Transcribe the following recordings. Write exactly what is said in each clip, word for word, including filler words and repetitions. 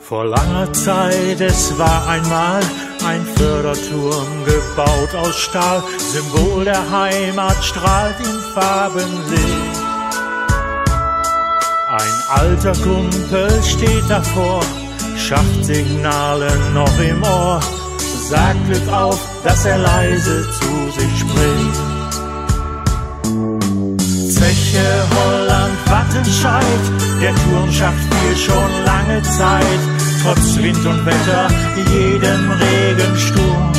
Vor langer Zeit, es war einmal ein Förderturm, gebaut aus Stahl, Symbol der Heimat, strahlt in Farbenlicht. Ein alter Kumpel steht davor, Schachtsignale noch im Ohr, sagt Glück auf, dass er leise zu sich spricht. Zeche, Holland, Wattenscheid, der Turm schafft hier schon lange Zeit, trotz Wind und Wetter, jedem Regensturm.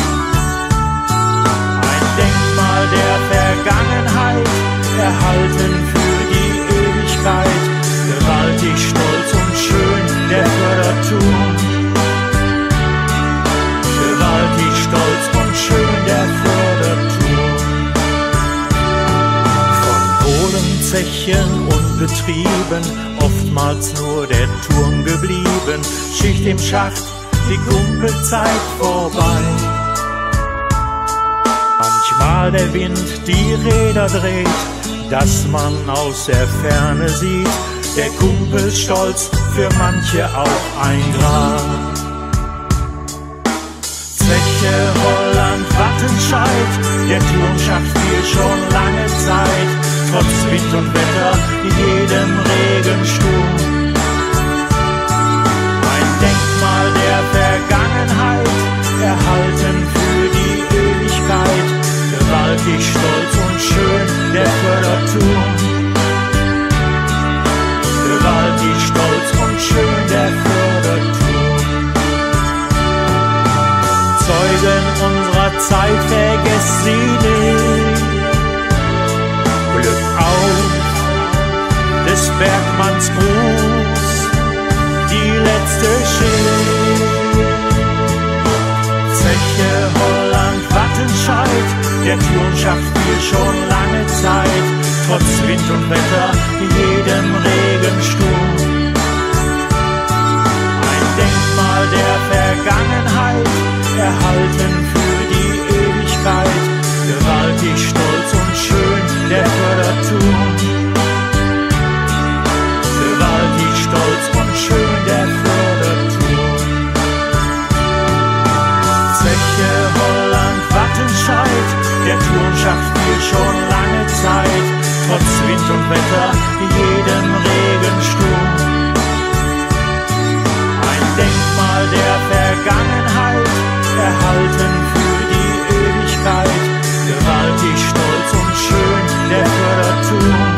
Ein Denkmal der Vergangenheit, erhalten für die Ewigkeit, gewaltig, stolz und schön, der Förderturm. Gewaltig, stolz und schön, der Förderturm. Von hohlen Zechen und Betrieben, oftmals nur der Turm geblieben, Schicht im Schacht, die Kumpelzeit vorbei. Manchmal der Wind die Räder dreht, dass man aus der Ferne sieht, der Kumpelstolz für manche auch ein Grab. Zeche, Holland, Wattenscheid, der Turm schafft hier schon lange Zeit, trotz Wind und Wetter, jedem Regensturm. Ein Denkmal der Vergangenheit, erhalten für die Ewigkeit, gewaltig, stolz und schön, der Förderturm. Gewaltig, stolz und schön, der Förderturm. Zeugen unserer Zeit, vergesst sie nicht. Glück auf des Bergmanns Gruß, die letzte Schicht. Zeche, Holland, Wattenscheid, der Turm schafft hier schon lange Zeit, trotz Wind und Wetter, jedem Regensturm. Ein Denkmal der Vergangenheit, erhalten für die Ewigkeit, gewaltig, stolz und schön, der Förderturm. Gewaltig, stolz und schön, der Förderturm. Zeche, Holland, Wattenscheid, der Turm schafft hier schon lange Zeit, trotz Wind und Wetter, jedem Regensturm. Ein Denkmal der Vergangenheit, erhalten für die Ewigkeit, gewaltig, stolz und schön, der Förderturm.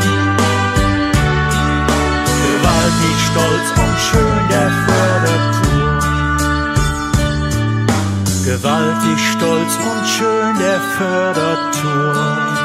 Gewaltig, stolz und schön, der Förderturm. Gewaltig, stolz und schön, der Förderturm.